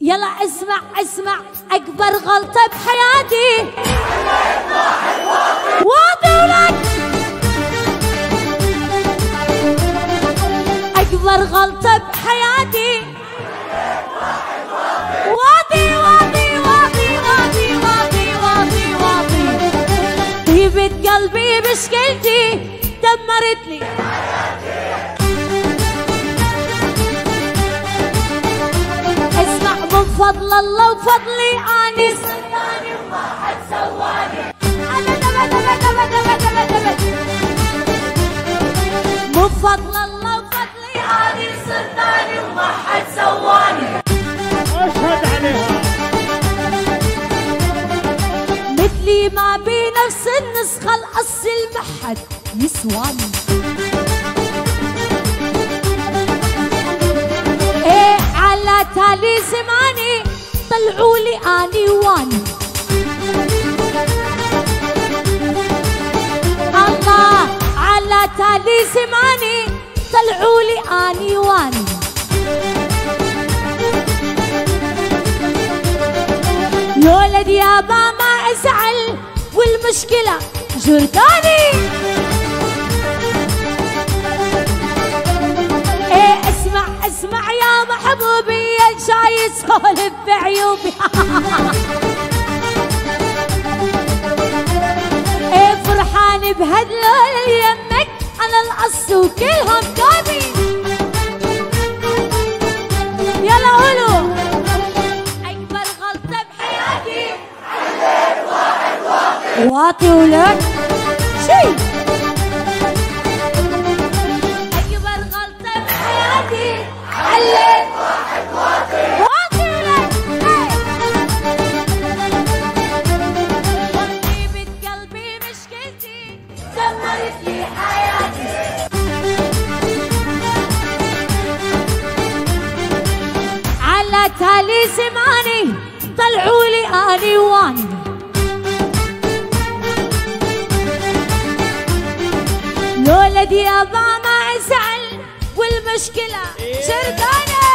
يلا اسمع اسمع، أكبر غلطة بحياتي واطي ولك، أكبر غلطة بحياتي واطي واطي واطي واطي واطي واطي واطي، طيبة قلبي مشكلتي دمرت لي اسمع من فضل الله وفضلي اني صدقني وما حد سواني ابد ابد ابد ابد ابد ابد ابد من فضل الله وفضلي اني صدقني وما حد سواني اشهد عليها مثلي ما بنفس النسخة الأصل ما حد يسواني ايه على تالي زماني طلعوا لي اني واني الله على تالي زماني طلعوا لي اني واني يا ولد يابا ما ازعل والمشكلة جرداني ايه اسمع اسمع يا محبوبي جاي تسولف بعيوبي ايه فرحان بهدلول يمك انا القص وكلهم دابي يلا قولوا اكبر غلطة بحياتي عليك واحد واطي ولك شي اكبر غلطة بحياتي عليك واحد واطي ولك طيبة قلبي مشكلتي دمرت لي حياتي على تالي زماني طلعوا لي اني واني الولد يابا ما ازعل والمشكلة جرداني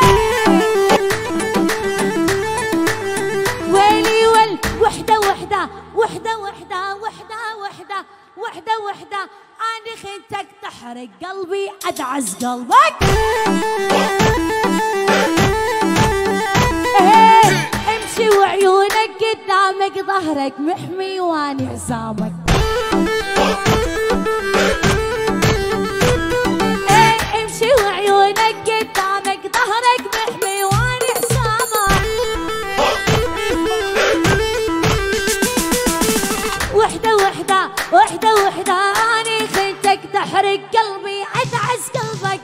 ويلي ويل وحدة وحدة وحدة وحدة وحدة وحدة وحدة وحدة أنا خنتك تحرق قلبي أدعس قلبك امشي وعيونك قدامك ظهرك محمي واني عزامك امشي وعيونك قدامك ظهرك محمي واني عزامك وحدة وحدة وحدة وحدة اني خنتك تحرق قلبي ادعس قلبك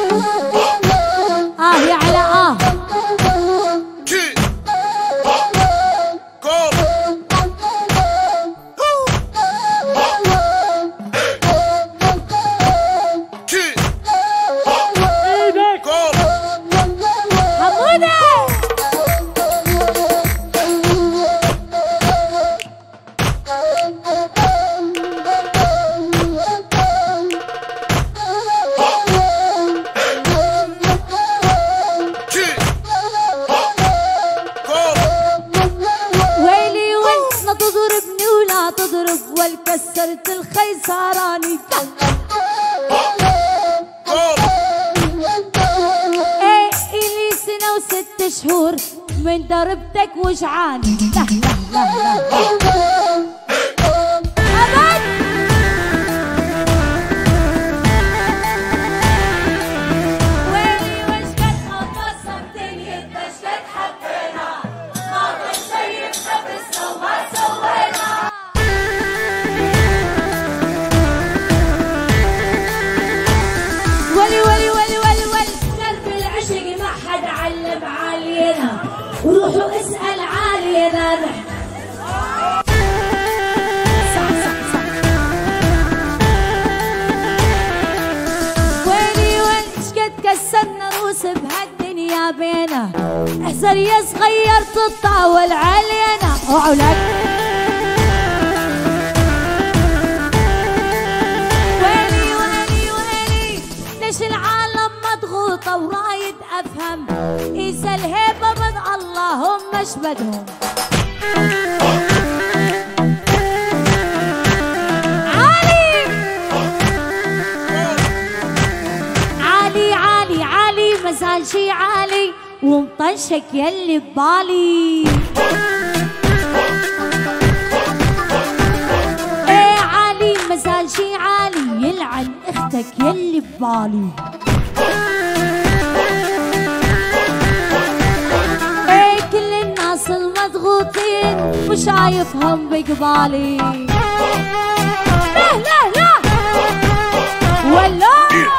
يا على كسرت الخيسراني ايه الي سنة و6 شهور من ضربتك وجعاني لا لا لا لا أبد ويلي وشقد خبصتني وشقد حبينا ما ضل شي بخبصنا وما سوينا ولي ولي ولي ولي ولي درب العشق ما حد علم علينا وروحوا اسأل علينا نحن صح صح صح ويلي ويلي شقد كسرنا روس بهالدنيا بينا احذر يا صغير تطاول علينا اوعوا لك العالم مضغوطة ورايد أفهم إذا الهيبة من الله مش بدهم. عالي عالي عالي عالي مازال شي عالي ومطنشك يلي ببالي. ايه عالي مازال شي عالي يلعن اختك يلي ببالي. ايه كل الناس المضغوطين مش شايفهم بقبالي. لا لا لا ولا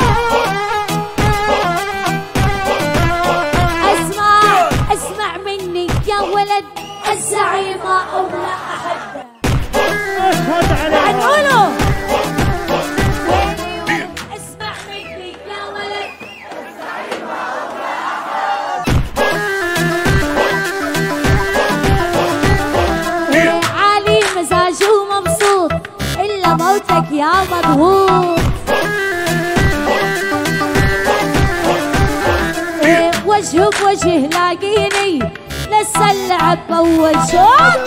اسمع مني يا ولد الزعيمة أولى أحد. اشهد عليها. هنقوله اسمع مني يا ولد الزعيمة أولى أحد. عالي مزاجه مبسوط إلا موتك يا مضغوط. وجه بوجه لاقيني لسه اللعب بأول شوط.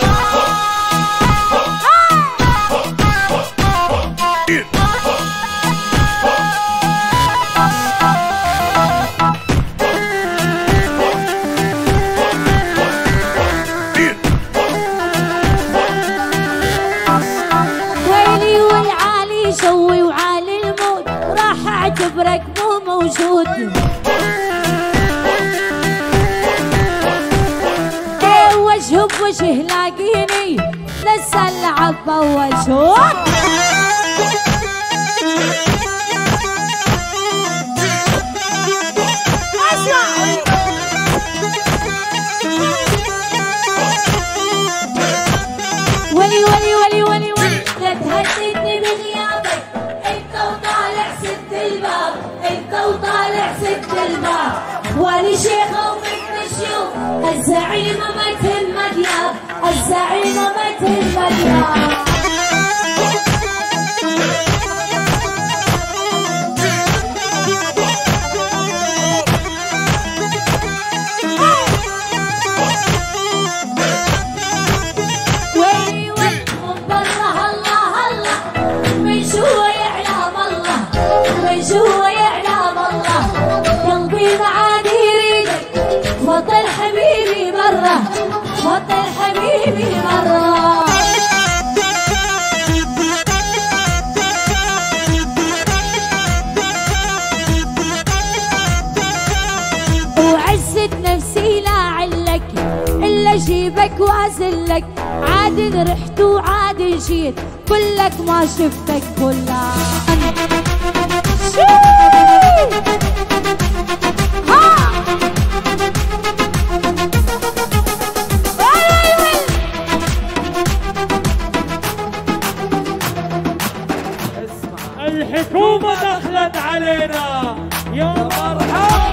ويلي والعالي شوي وعالي الموت راح اعتبرك مو موجود. وجه بوجه لاقيني لسه اللعب بأول شوط. ولي ولي ولي ولي ولي لا تهددني بغيابك انت وطالع سد الباب انت وطالع سد الباب. ولي شيخة ومثل الشيوخ الزعيمة ما تهم دياب الزعيمة ما تهم دياب. ويلي ويلي من برا الله الله من جوا يعلم الله من جوا يعلم الله. قلبي معاني يريدك فضل حبيبي مرة فضل حبيبي مرة. وعزة نفسي لا علك إلا جيبك وأزلك. عاد رحت وعاد جيت كلك ما شفتك كلك. الحكومة دخلت علينا يا مرحبا.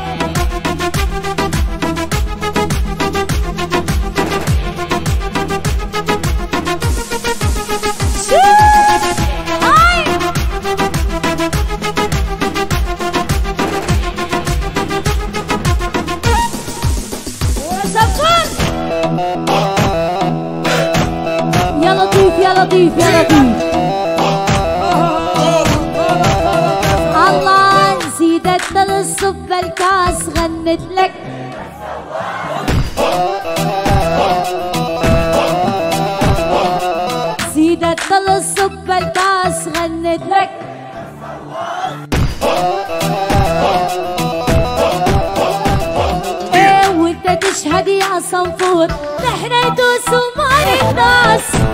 يا لطيف يا لطيف يا لطيف. الله نسيت الصب الكاس غنت لك. زيدت الصب الكاس غنت لك. ايه وانت تشهد يا صنفور نحن يدوس وما ننداس.